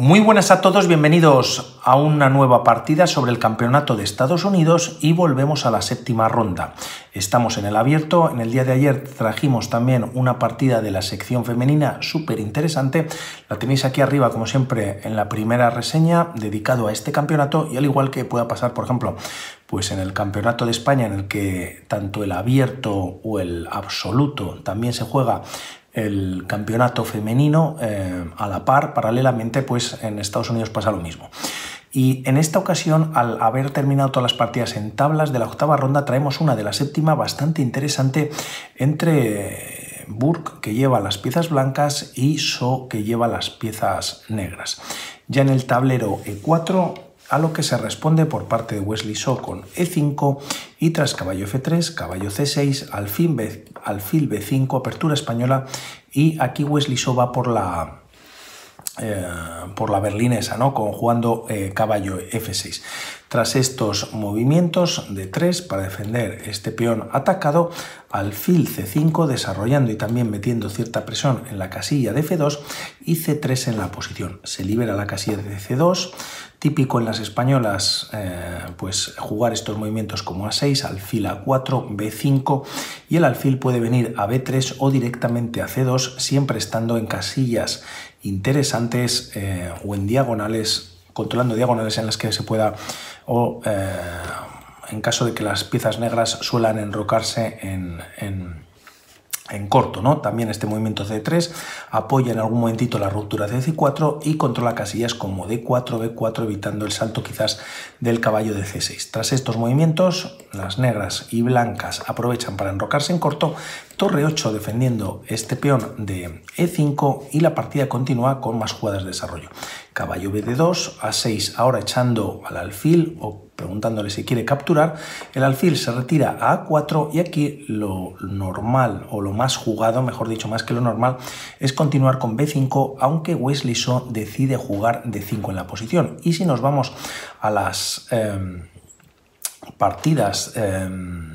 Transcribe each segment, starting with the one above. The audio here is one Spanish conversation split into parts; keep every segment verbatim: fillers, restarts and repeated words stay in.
Muy buenas a todos, bienvenidos a una nueva partida sobre el Campeonato de Estados Unidos y volvemos a la séptima ronda. Estamos en el abierto, en el día de ayer trajimos también una partida de la sección femenina súper interesante. La tenéis aquí arriba, como siempre, en la primera reseña, dedicado a este campeonato, y al igual que pueda pasar, por ejemplo, pues en el Campeonato de España, en el que tanto el abierto o el absoluto también se juega el campeonato femenino eh, a la par, paralelamente, pues en Estados Unidos pasa lo mismo. Y en esta ocasión, al haber terminado todas las partidas en tablas de la octava ronda, traemos una de la séptima bastante interesante entre Burke, que lleva las piezas blancas, y So, que lleva las piezas negras. Ya en el tablero E cuatro, a lo que se responde por parte de Wesley So con E cinco, y tras caballo F tres, caballo C seis, alfil, B, alfil B cinco, apertura española, y aquí Wesley So va por la, eh, por la berlinesa, ¿no? Conjugando eh, caballo F seis. Tras estos movimientos de tres para defender este peón atacado, alfil C cinco, desarrollando y también metiendo cierta presión en la casilla de F dos, y C tres en la posición. Se libera la casilla de C dos, típico en las españolas, eh, pues jugar estos movimientos como A seis, alfil A cuatro, B cinco, y el alfil puede venir a B tres o directamente a C dos, siempre estando en casillas interesantes eh, o en diagonales, controlando diagonales en las que se pueda, o eh, en caso de que las piezas negras suelan enrocarse en, en, en corto, ¿no? También este movimiento C tres apoya en algún momentito la ruptura de C cuatro y controla casillas como D cuatro, B cuatro, evitando el salto quizás del caballo de C seis. Tras estos movimientos, las negras y blancas aprovechan para enrocarse en corto, torre ocho defendiendo este peón de E cinco, y la partida continúa con más jugadas de desarrollo. Caballo B D dos, A seis, ahora echando al alfil o preguntándole si quiere capturar. El alfil se retira a A cuatro, y aquí lo normal, o lo más jugado, mejor dicho, más que lo normal, es continuar con B cinco, aunque Wesley So decide jugar D cinco en la posición. Y si nos vamos a las eh, partidas eh,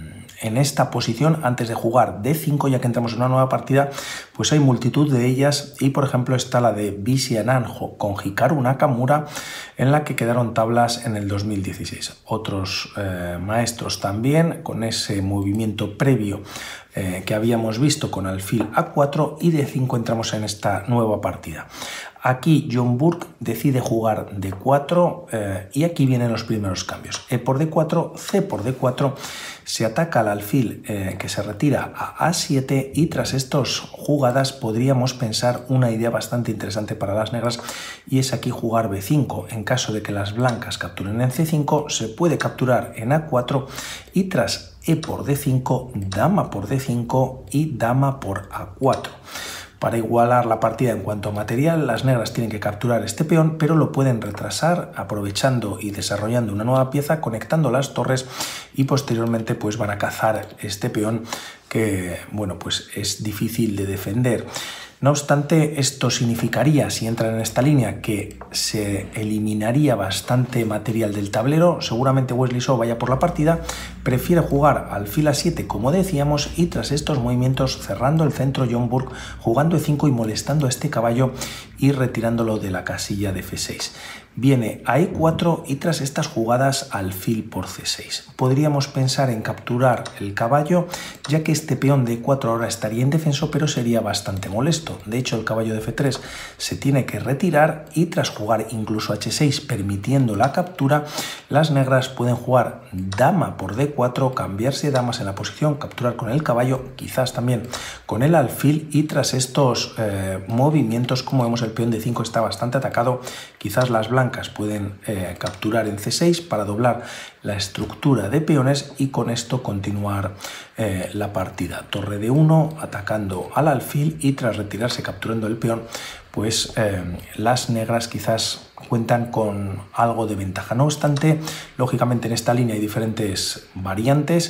en esta posición, antes de jugar D cinco, ya que entramos en una nueva partida, pues hay multitud de ellas, y por ejemplo está la de Bishi Anand con Hikaru Nakamura, en la que quedaron tablas en el dos mil dieciséis. Otros eh, maestros también, con ese movimiento previo eh, que habíamos visto con alfil A cuatro, y D cinco entramos en esta nueva partida. Aquí John Burke decide jugar D cuatro, eh, y aquí vienen los primeros cambios. E por D cuatro, C por D cuatro, se ataca al alfil eh, que se retira a A siete, y tras estas jugadas podríamos pensar una idea bastante interesante para las negras, y es aquí jugar B cinco. En caso de que las blancas capturen en C cinco, se puede capturar en A cuatro, y tras E por D cinco, dama por D cinco y dama por A cuatro. Para igualar la partida en cuanto a material, las negras tienen que capturar este peón, pero lo pueden retrasar aprovechando y desarrollando una nueva pieza, conectando las torres, y posteriormente pues van a cazar este peón que, bueno, pues es difícil de defender. No obstante, esto significaría, si entran en esta línea, que se eliminaría bastante material del tablero. Seguramente Wesley So vaya por la partida, prefiere jugar alfil A siete, como decíamos, y tras estos movimientos, cerrando el centro, John Burke jugando E cinco y molestando a este caballo y retirándolo de la casilla de F seis. Viene a E cuatro, y tras estas jugadas alfil por C seis. Podríamos pensar en capturar el caballo, ya que este peón de E cuatro ahora estaría indefenso, pero sería bastante molesto. De hecho, el caballo de F tres se tiene que retirar, y tras jugar incluso H seis permitiendo la captura, las negras pueden jugar dama por D cuatro, cambiarse damas en la posición, capturar con el caballo, quizás también con el alfil, y tras estos eh, movimientos, como vemos, el peón de cinco está bastante atacado. Quizás las blancas pueden eh, capturar en C seis para doblar la estructura de peones, y con esto continuar eh, la partida. Torre D uno atacando al alfil, y tras retirarse capturando el peón, pues eh, las negras quizás cuentan con algo de ventaja. No obstante, lógicamente en esta línea hay diferentes variantes.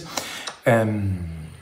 Eh,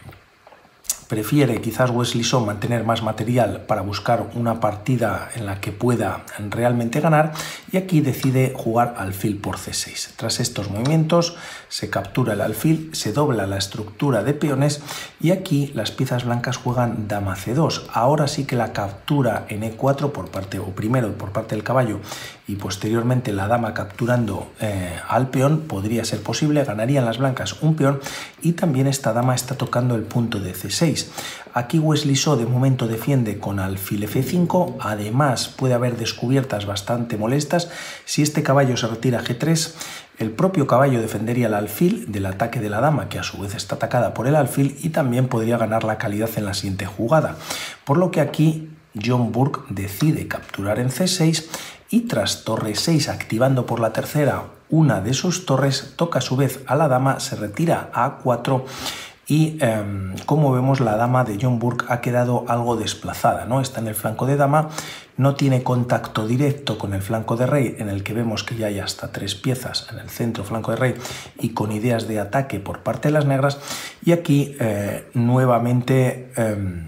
Prefiere quizás Wesley So mantener más material para buscar una partida en la que pueda realmente ganar, y aquí decide jugar alfil por C seis. Tras estos movimientos se captura el alfil, se dobla la estructura de peones, y aquí las piezas blancas juegan dama C dos. Ahora sí que la captura en E cuatro por parte, o primero por parte del caballo, y posteriormente la dama capturando eh, al peón, podría ser posible, ganarían las blancas un peón y también esta dama está tocando el punto de ce seis. Aquí Wesley So de momento defiende con alfil efe cinco, además puede haber descubiertas bastante molestas. Si este caballo se retira a ge tres, el propio caballo defendería el alfil del ataque de la dama, que a su vez está atacada por el alfil, y también podría ganar la calidad en la siguiente jugada. Por lo que aquí John Burke decide capturar en ce seis y tras torre seis, activando por la tercera una de sus torres, toca a su vez a la dama, se retira a a cuatro y eh, como vemos la dama de John Burke ha quedado algo desplazada, ¿no? Está en el flanco de dama, no tiene contacto directo con el flanco de rey, en el que vemos que ya hay hasta tres piezas en el centro flanco de rey y con ideas de ataque por parte de las negras, y aquí eh, nuevamente eh,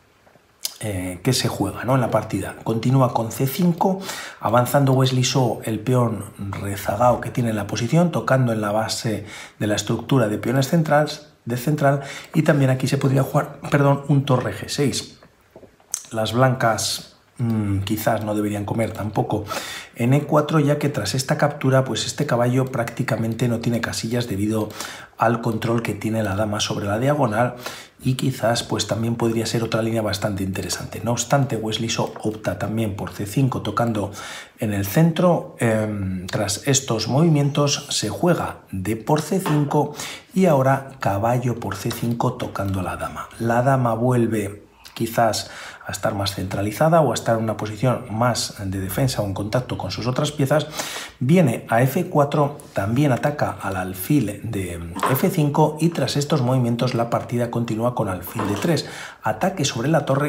Eh, que se juega, ¿no? En la partida. Continúa con ce cinco, avanzando Wesley So el peón rezagado que tiene en la posición, tocando en la base de la estructura de peones centrales, de central, y también aquí se podría jugar, perdón, un torre ge seis. Las blancas mmm, quizás no deberían comer tampoco en e cuatro, ya que tras esta captura pues este caballo prácticamente no tiene casillas debido al control que tiene la dama sobre la diagonal, y quizás pues también podría ser otra línea bastante interesante. No obstante, Wesley So opta también por ce cinco tocando en el centro. Eh, tras estos movimientos se juega d por ce cinco y ahora caballo por ce cinco tocando a la dama. La dama vuelve quizás a estar más centralizada o a estar en una posición más de defensa o en contacto con sus otras piezas. Viene a efe cuatro, también ataca al alfil de efe cinco y tras estos movimientos la partida continúa con alfil de tres. Ataque sobre la torre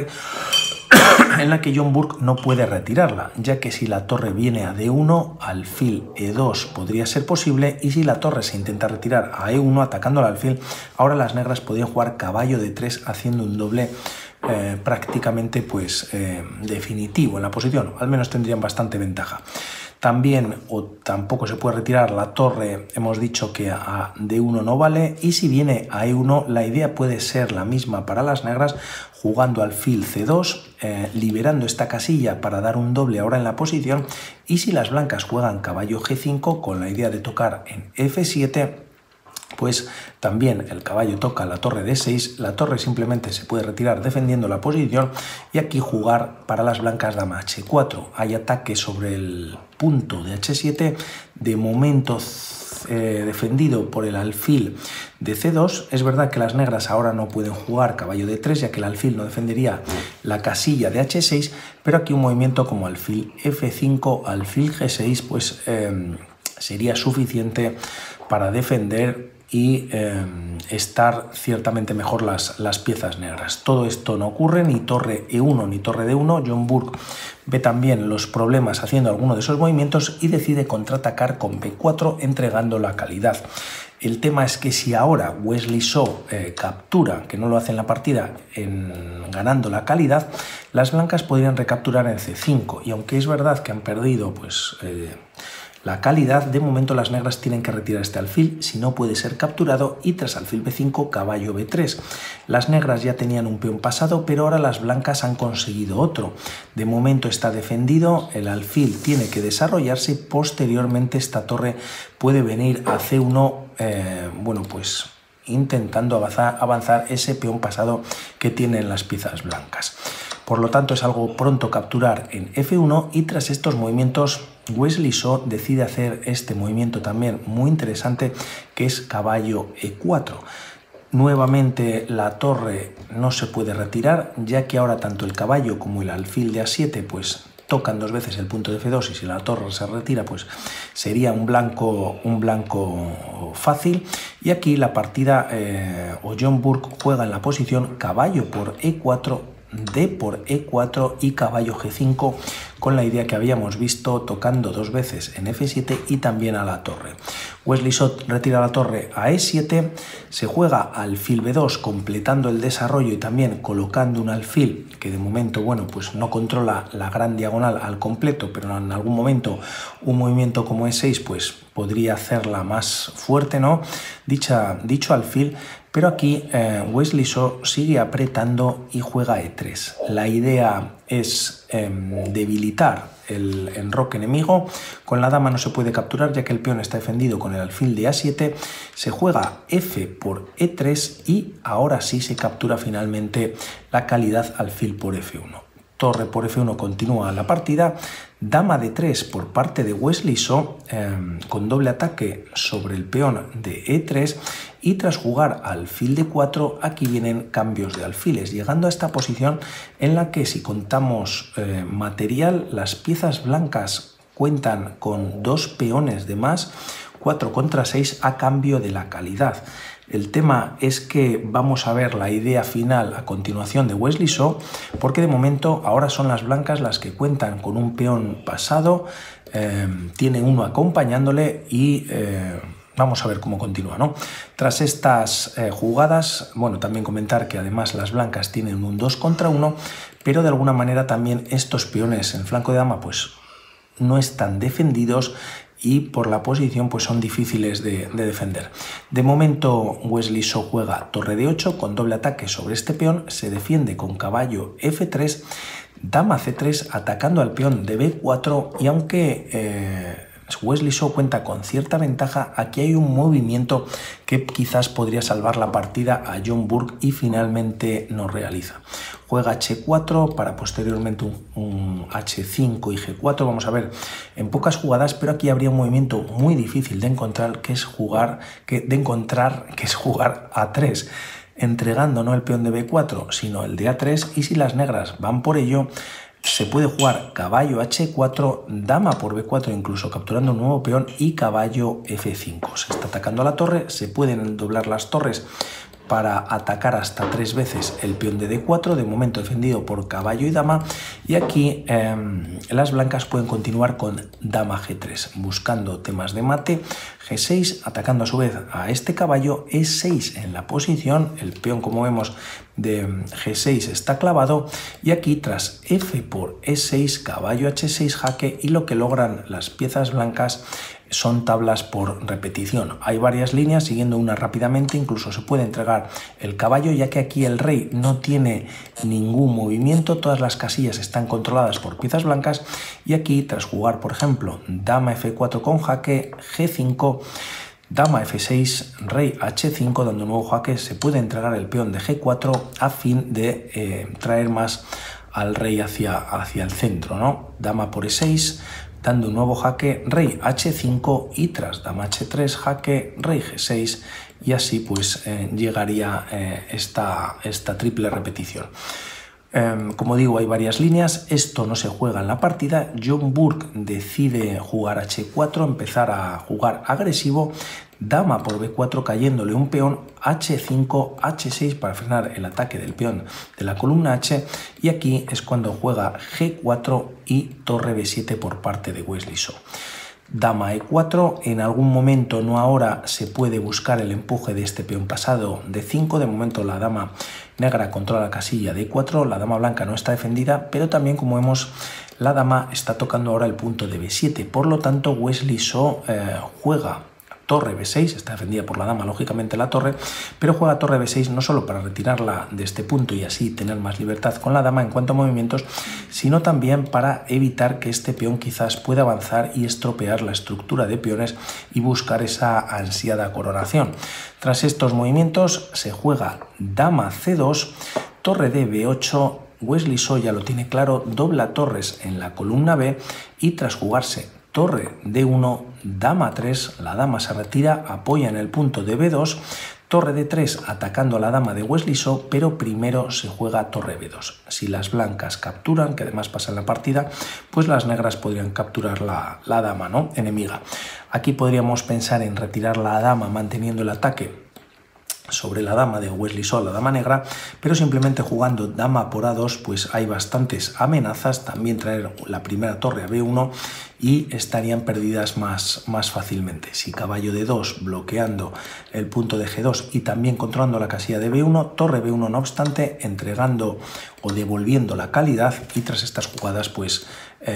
en la que John Burke no puede retirarla, ya que si la torre viene a de uno, alfil e dos podría ser posible, y si la torre se intenta retirar a e uno atacando al alfil, ahora las negras podrían jugar caballo de tres haciendo un doble Eh, prácticamente pues eh, definitivo en la posición, al menos tendrían bastante ventaja. También o tampoco se puede retirar la torre, hemos dicho que a de uno no vale, y si viene a e uno la idea puede ser la misma para las negras, jugando alfil ce dos, eh, liberando esta casilla para dar un doble ahora en la posición, y si las blancas juegan caballo ge cinco con la idea de tocar en efe siete, pues también el caballo toca la torre de seis, la torre simplemente se puede retirar defendiendo la posición, y aquí jugar para las blancas dama hache cuatro. Hay ataque sobre el punto de hache siete, de momento eh, defendido por el alfil de ce dos. Es verdad que las negras ahora no pueden jugar caballo de tres, ya que el alfil no defendería la casilla de hache seis, pero aquí un movimiento como alfil efe cinco, alfil ge seis, pues eh, sería suficiente para defender y eh, estar ciertamente mejor las, las piezas negras. Todo esto no ocurre, ni torre e uno ni torre de uno. John Burke ve también los problemas haciendo alguno de esos movimientos y decide contraatacar con be cuatro, entregando la calidad. El tema es que si ahora Wesley So eh, captura, que no lo hace en la partida, en, ganando la calidad, las blancas podrían recapturar en ce cinco, y aunque es verdad que han perdido pues eh, la calidad, de momento las negras tienen que retirar este alfil, si no puede ser capturado, y tras alfil be cinco, caballo be tres. Las negras ya tenían un peón pasado, pero ahora las blancas han conseguido otro. De momento está defendido, el alfil tiene que desarrollarse, posteriormente esta torre puede venir a ce uno, eh, bueno pues intentando avanzar, avanzar ese peón pasado que tienen las piezas blancas. Por lo tanto, es algo pronto capturar en efe uno, y tras estos movimientos Wesley So decide hacer este movimiento también muy interesante, que es caballo e cuatro. Nuevamente la torre no se puede retirar, ya que ahora tanto el caballo como el alfil de a siete pues tocan dos veces el punto de efe dos, y si la torre se retira pues sería un blanco, un blanco fácil. Y aquí la partida eh, o John Burke juega en la posición caballo por e cuatro, d por e cuatro y caballo ge cinco, con la idea que habíamos visto tocando dos veces en efe siete y también a la torre. Wesley So retira la torre a e siete, se juega alfil be dos completando el desarrollo y también colocando un alfil que de momento bueno pues no controla la gran diagonal al completo, pero en algún momento un movimiento como e seis pues podría hacerla más fuerte, ¿no? Dicha, dicho alfil. Pero aquí eh, Wesley So sigue apretando y juega e tres. La idea es eh, debilitar el enroque enemigo. Con la dama no se puede capturar ya que el peón está defendido con el alfil de a siete. Se juega F por e tres y ahora sí se captura finalmente la calidad alfil por efe uno. Torre por efe uno continúa la partida. Dama de tres por parte de Wesley So, eh, con doble ataque sobre el peón de e tres, y tras jugar alfil de cuatro, aquí vienen cambios de alfiles, llegando a esta posición en la que, si contamos eh, material, las piezas blancas cuentan con dos peones de más, cuatro contra seis a cambio de la calidad. El tema es que vamos a ver la idea final a continuación de Wesley So, porque de momento ahora son las blancas las que cuentan con un peón pasado, eh, tiene uno acompañándole y eh, vamos a ver cómo continúa, ¿no? Tras estas eh, jugadas, bueno, también comentar que además las blancas tienen un dos contra uno, pero de alguna manera también estos peones en flanco de dama pues no están defendidos y por la posición pues son difíciles de, de defender. De momento Wesley So juega torre de ocho con doble ataque sobre este peón, se defiende con caballo efe tres, dama ce tres atacando al peón de be cuatro, y aunque eh, Wesley So cuenta con cierta ventaja, aquí hay un movimiento que quizás podría salvar la partida a Jon Burke y finalmente no realiza. Juega hache cuatro para posteriormente un, un hache cinco y ge cuatro, vamos a ver en pocas jugadas, pero aquí habría un movimiento muy difícil de encontrar, que es jugar, que, de encontrar, que es jugar a tres, entregando no el peón de be cuatro, sino el de a tres, y si las negras van por ello, se puede jugar caballo hache cuatro, dama por be cuatro, incluso capturando un nuevo peón, y caballo efe cinco. Se está atacando a la torre, se pueden doblar las torres para atacar hasta tres veces el peón de de cuatro, de momento defendido por caballo y dama, y aquí eh, las blancas pueden continuar con dama ge tres, buscando temas de mate, ge seis, atacando a su vez a este caballo, e seis en la posición, el peón como vemos de ge seis está clavado, y aquí tras efe por e seis, caballo hache seis, jaque, y lo que logran las piezas blancas son tablas por repetición. Hay varias líneas, siguiendo una rápidamente, incluso se puede entregar el caballo, ya que aquí el rey no tiene ningún movimiento, todas las casillas están controladas por piezas blancas, y aquí tras jugar por ejemplo dama efe cuatro con jaque, ge cinco, dama efe seis, rey hache cinco, dando un nuevo jaque, se puede entregar el peón de ge cuatro a fin de eh, traer más al rey hacia, hacia el centro, ¿no? Dama por e seis, dando un nuevo jaque, rey hache cinco, y tras dama hache tres, jaque, rey ge seis, y así pues eh, llegaría eh, esta, esta triple repetición. Eh, como digo, hay varias líneas, esto no se juega en la partida. Jon Burke decide jugar hache cuatro, empezar a jugar agresivo, dama por be cuatro cayéndole un peón, hache cinco, hache seis para frenar el ataque del peón de la columna H, y aquí es cuando juega ge cuatro y torre be siete por parte de Wesley So. Dama e cuatro, en algún momento, no ahora, se puede buscar el empuje de este peón pasado de cinco, de momento la dama negra controla la casilla de e cuatro, la dama blanca no está defendida, pero también, como vemos, la dama está tocando ahora el punto de be siete, por lo tanto Wesley So eh, juega torre be seis, está defendida por la dama lógicamente la torre, pero juega torre be seis no solo para retirarla de este punto y así tener más libertad con la dama en cuanto a movimientos, sino también para evitar que este peón quizás pueda avanzar y estropear la estructura de peones y buscar esa ansiada coronación. Tras estos movimientos se juega dama ce dos, torre de be ocho, Wesley So ya lo tiene claro, dobla torres en la columna B, y tras jugarse torre de uno, dama tres, la dama se retira, apoya en el punto de be dos, torre de tres atacando a la dama de Wesley So, pero primero se juega torre be dos. Si las blancas capturan, que además pasa en la partida, pues las negras podrían capturar la, la dama, ¿no?, enemiga. Aquí podríamos pensar en retirar la dama manteniendo el ataque sobre la dama de Wesley So, la dama negra, pero simplemente jugando dama por a dos pues hay bastantes amenazas, también traer la primera torre a be uno y estarían perdidas más, más fácilmente. Si caballo de dos bloqueando el punto de ge dos y también controlando la casilla de be uno, torre be uno no obstante entregando o devolviendo la calidad, y tras estas jugadas pues eh,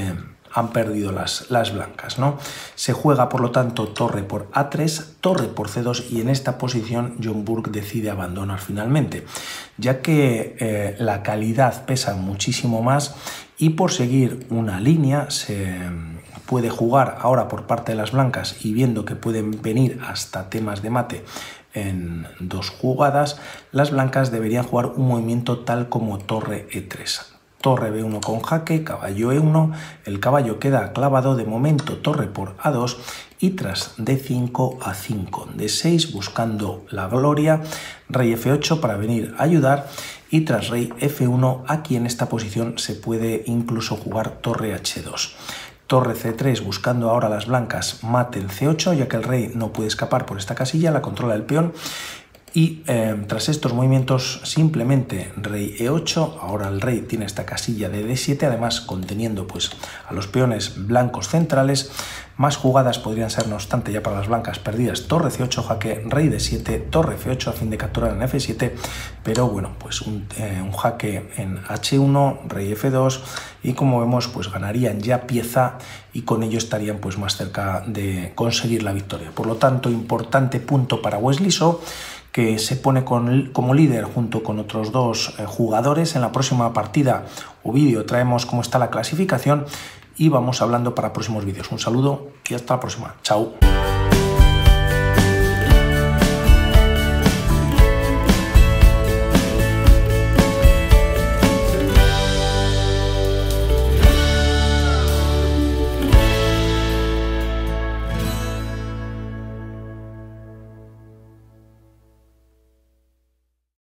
han perdido las, las blancas, ¿no? Se juega, por lo tanto, torre por a tres, torre por ce dos y en esta posición John Burke decide abandonar finalmente, ya que eh, la calidad pesa muchísimo más y por seguir una línea se puede jugar ahora por parte de las blancas y viendo que pueden venir hasta temas de mate en dos jugadas, las blancas deberían jugar un movimiento tal como torre e tres. Torre be uno con jaque, caballo e uno, el caballo queda clavado, de momento torre por a dos y tras de cinco a cinco, de seis buscando la gloria, rey efe ocho para venir a ayudar y tras rey efe uno, aquí en esta posición se puede incluso jugar torre hache dos. Torre ce tres buscando ahora las blancas mate en ce ocho, ya que el rey no puede escapar por esta casilla, la controla el peón. Y eh, tras estos movimientos simplemente rey e ocho, ahora el rey tiene esta casilla de de siete, además conteniendo pues a los peones blancos centrales. Más jugadas podrían ser, no obstante, ya para las blancas perdidas, torre ce ocho, jaque, rey de siete, torre efe ocho a fin de capturar en efe siete, pero bueno, pues un, eh, un jaque en hache uno, rey efe dos y como vemos pues ganarían ya pieza y con ello estarían pues más cerca de conseguir la victoria. Por lo tanto, importante punto para Wesley So, que se pone con, como líder junto con otros dos eh, jugadores. En la próxima partida o vídeo traemos cómo está la clasificación y vamos hablando para próximos vídeos. Un saludo y hasta la próxima. Chao.